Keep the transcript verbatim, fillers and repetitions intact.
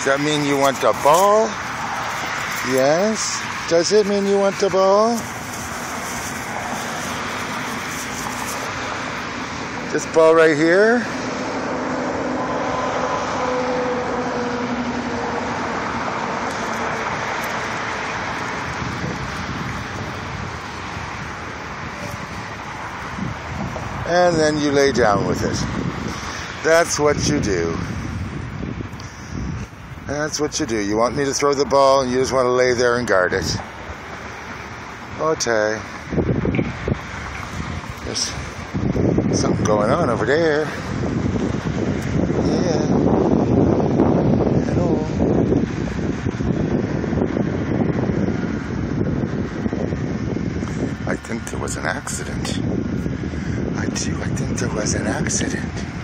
that mean you want the ball? Yes. Does it mean you want the ball? This ball right here? And then you lay down with it. That's what you do. That's what you do. You want me to throw the ball and you just want to lay there and guard it. Okay. There's something going on over there. Yeah. Hello. I think there was an accident. I do. I think there was an accident.